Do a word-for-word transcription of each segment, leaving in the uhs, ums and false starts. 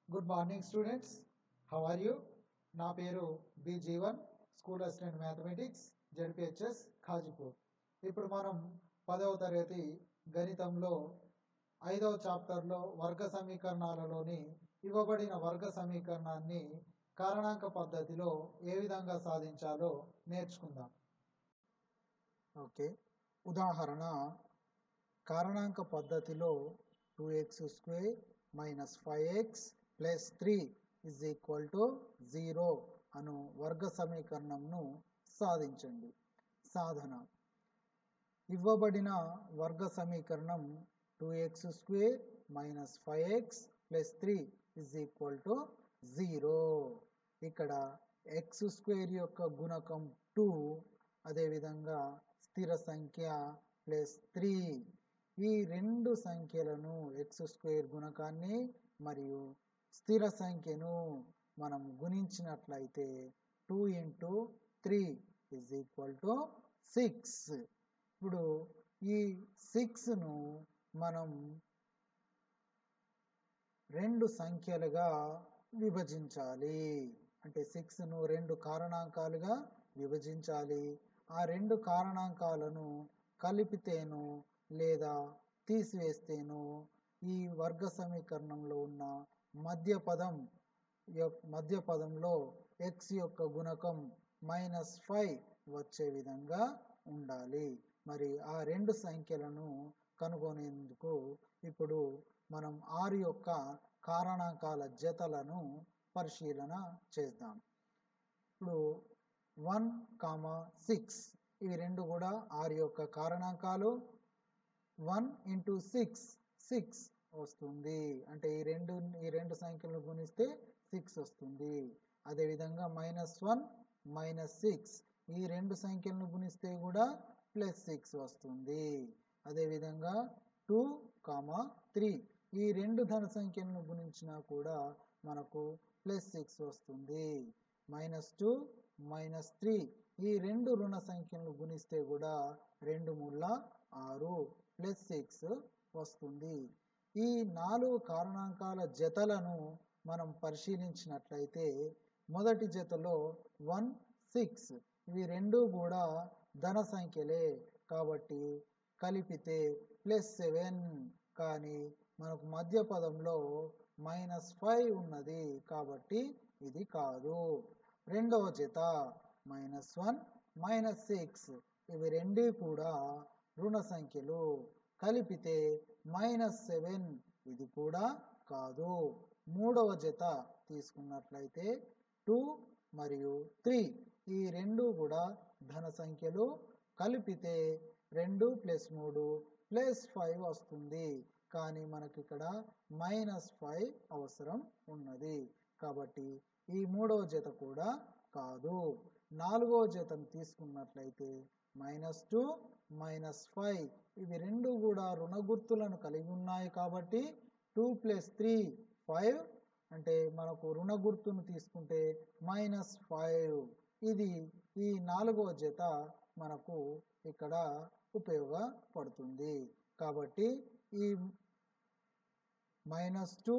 Good morning students, how are you? నా పేరు B Jeevan, school assistant mathematics, ZPHS Khajipur. ఇప్పుడు మనం పదవ తరగతి గణితంలో ఐదవ చాప్టర్లో వర్గ సమీకరణాలలోని ఇవ్వబడిన వర్గ సమీకరణాన్ని కారణాంక పద్ధతిలో ఏ విధంగా సాధించాలో నేర్చుకుందాం. ఓకే, ఉదాహరణ కారణాంక పద్ధతిలో two x square minus five x plus three is equal to zero అను వర్గ సమీకరణంను సాధించండి. సాధన: ఇవ్వబడిన వర్గ సమీకరణం two x square minus five x plus three is equal to zero. ఇక్కడ ఎక్స్ స్క్వేర్ యొక్క గుణకం టూ, అదేవిధంగా స్థిర సంఖ్య ప్లస్ త్రీ. ఈ రెండు సంఖ్యలను ఎక్స్ స్క్వేర్ గుణకాన్ని మరియు స్థిర సంఖ్యను మనం గుణించినట్లయితే two into three is equal to six. ఇప్పుడు ఈ సిక్స్ను మనం రెండు సంఖ్యలుగా విభజించాలి. అంటే సిక్స్ను రెండు కారణాంకాలుగా విభజించాలి. ఆ రెండు కారణాంకాలను కలిపితేనో లేదా తీసివేస్తేనో ఈ వర్గ సమీకరణంలో ఉన్న మధ్య పదం మధ్య పదంలో ఎక్స్ యొక్క గుణకం మైనస్ ఫైవ్ వచ్చే విధంగా ఉండాలి. మరి ఆ రెండు సంఖ్యలను కనుగొనేందుకు ఇప్పుడు మనం ఆరు యొక్క కారణాంకాల జతలను పరిశీలన చేద్దాం. ఇప్పుడు వన్ కామా సిక్స్, ఇవి రెండు కూడా ఆరు యొక్క కారణాంకాలు. వన్ ఇంటూ సిక్స్ సిక్స్ వస్తుంది, అంటే ఈ రెండు ఈ రెండు సంఖ్యలను గుణిస్తే సిక్స్ వస్తుంది. అదేవిధంగా మైనస్ వన్ మైనస్ సిక్స్, ఈ రెండు సంఖ్యలను గుణిస్తే కూడా ప్లస్ సిక్స్ వస్తుంది. అదేవిధంగా టూ కామా త్రీ, ఈ రెండు ధన సంఖ్యలను గుణించినా కూడా మనకు ప్లస్ సిక్స్ వస్తుంది. మైనస్ టూ మైనస్ త్రీ, ఈ రెండు రుణ సంఖ్యలను గుణిస్తే కూడా రెండు మూల ఆరు ప్లస్ సిక్స్ వస్తుంది. ఈ నాలుగు కారణాంకాల జతలను మనం పరిశీలించినట్లయితే మొదటి జతలో వన్ సిక్స్, ఇవి రెండు కూడా ధన సంఖ్యలే కాబట్టి కలిపితే ప్లస్ సెవెన్. కానీ మనకు మధ్య పదంలో మైనస్ ఫైవ్ ఉన్నది కాబట్టి ఇది కాదు. రెండవ జత మైనస్ వన్ మైనస్ సిక్స్, ఇవి రెండు కూడా రుణ సంఖ్యలు, కలిపితే మైనస్ సెవెన్, ఇది కూడా కాదు. మూడవ జత తీసుకున్నట్లయితే టూ మరియు త్రీ, ఈ రెండు కూడా ధన సంఖ్యలు, కలిపితే రెండు ప్లస్ మూడు ప్లస్ ఫైవ్ వస్తుంది. కానీ మనకి ఇక్కడ మైనస్ ఫైవ్ అవసరం ఉన్నది కాబట్టి ఈ మూడవ జత కూడా కాదు. నాలుగవ జతను తీసుకున్నట్లయితే మైనస్ టూ మైనస్ ఫైవ్, ఇవి రెండు కూడా రుణ గుర్తులను కలిగి ఉన్నాయి కాబట్టి టూ ప్లస్ త్రీ ఫైవ్, అంటే మనకు రుణ గుర్తును తీసుకుంటే మైనస్ ఫైవ్. ఇది ఈ నాలుగవ జత మనకు ఇక్కడ ఉపయోగపడుతుంది. కాబట్టి ఈ minus two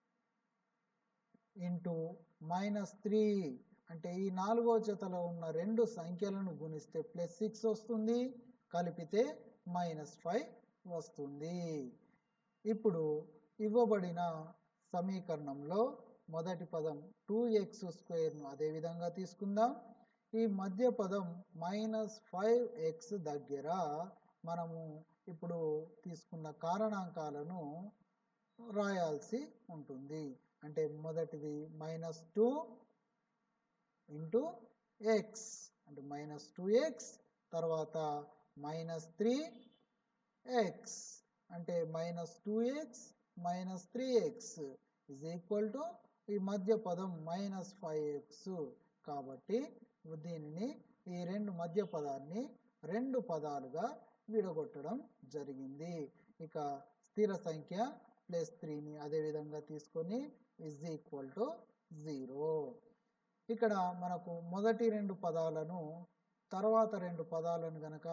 into minus three, అంటే ఈ నాలుగో జతలో ఉన్న రెండు సంఖ్యలను గుణిస్తే ప్లస్ సిక్స్ వస్తుంది, కలిపితే మైనస్ ఫైవ్ వస్తుంది. ఇప్పుడు ఇవ్వబడిన సమీకరణంలో మొదటి పదం టూ ఎక్స్ స్క్వేర్ను అదేవిధంగా తీసుకుందాం. ఈ మధ్య పదం మైనస్ ఫైవ్ ఎక్స్ దగ్గర మనము ఇప్పుడు తీసుకున్న కారణాంకాలను రాయాల్సి ఉంటుంది. అంటే మొదటిది మైనస్ టూ ఇంటూ ఎక్స్, అంటే మైనస్ టూ ఎక్స్, తర్వాత మైనస్ త్రీ ఎక్స్, అంటే minus two x minus three x is equal to ఈ మధ్య పదం మైనస్ ఫైవ్ ఎక్స్. కాబట్టి దీనిని ఈ రెండు మధ్య పదాన్ని రెండు పదాలుగా విడగొట్టడం జరిగింది. ఇక స్థిర సంఖ్య ప్లస్ త్రీని అదేవిధంగా తీసుకొని ఇజ్ ఈక్వల్ టు జీరో. ఇక్కడ మనకు మొదటి రెండు పదాలను తర్వాత రెండు పదాలను గనక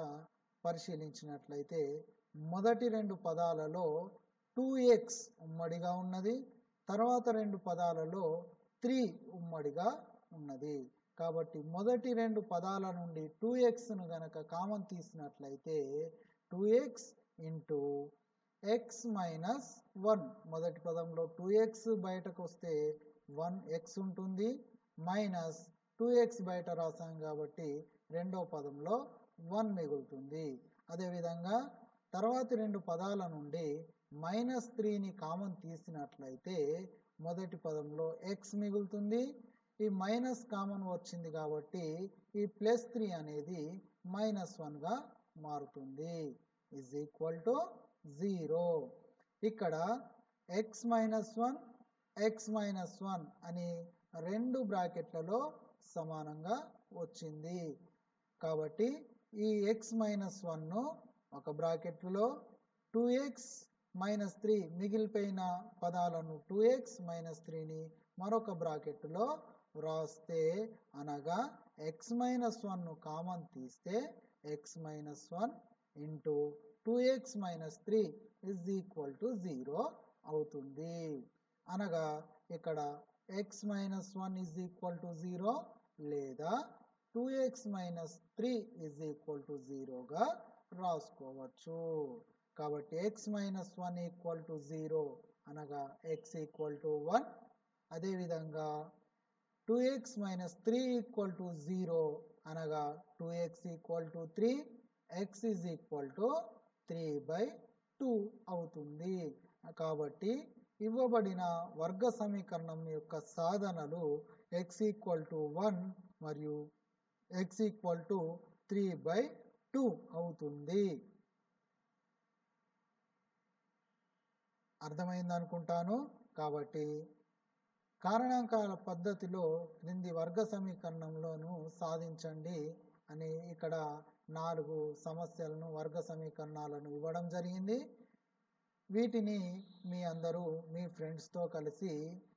పరిశీలించినట్లయితే మొదటి రెండు పదాలలో టూ ఎక్స్ ఉమ్మడిగా ఉన్నది, తర్వాత రెండు పదాలలో త్రీ ఉమ్మడిగా ఉన్నది. కాబట్టి మొదటి రెండు పదాల నుండి టూ ఎక్స్ను గనక కామన్ తీసినట్లయితే two x into x minus one, మొదటి పదంలో టూ ఎక్స్ బయటకు వస్తే వన్ ఎక్స్ ఉంటుంది, మైనస్ టూ ఎక్స్ బయట రాసాం కాబట్టి రెండో పదంలో వన్ మిగులుతుంది. అదేవిధంగా తర్వాతి రెండు పదాల నుండి మైనస్ త్రీని కామన్ తీసినట్లయితే మొదటి పదంలో ఎక్స్ మిగులుతుంది, ఈ మైనస్ కామన్ వచ్చింది కాబట్టి ఈ ప్లస్ త్రీ అనేది మైనస్ వన్గా మారుతుంది. Is equal to zero. ఇక్కడ x minus one x minus one అని రెండు బ్రాకెట్లలో సమానంగా వచ్చింది. కాబట్టి ఈ ఎక్స్ మైనస్ వన్ను ఒక బ్రాకెట్లో, టూ ఎక్స్ మైనస్ త్రీ మిగిలిపోయిన పదాలను టూ ఎక్స్ మైనస్ త్రీని మరొక బ్రాకెట్లో వ్రాస్తే, అనగా ఎక్స్ మైనస్ వన్ను కామన్ తీస్తే x minus one into two x minus three is equal to zero అవుతుంది. అనగా ఇక్కడ x minus one is equal to zero లేదా two x minus three is equal to జీరోగా రాసుకోవచ్చు. కాబట్టి x minus one equal to zero అనగా x equal to one. అదేవిధంగా two x minus three equal to zero అనగా two x equal to three, x is equal to three by two అవుతుంది. కాబట్టి ఇవ్వబడిన వర్గ సమీకరణం యొక్క సాధనలు ఎక్స్ ఈక్వల్ టు వన్ మరియు x equal to three by two అవుతుంది. అర్థమైంది అనుకుంటాను. కాబట్టి కారణాంకాల పద్ధతిలో క్రింది వర్గ సమీకరణంలోను సాధించండి అని ఇక్కడ నాలుగు సమస్యలను, వర్గ సమీకరణాలను ఇవ్వడం జరిగింది. వీటిని మీ అందరూ మీ ఫ్రెండ్స్తో కలిసి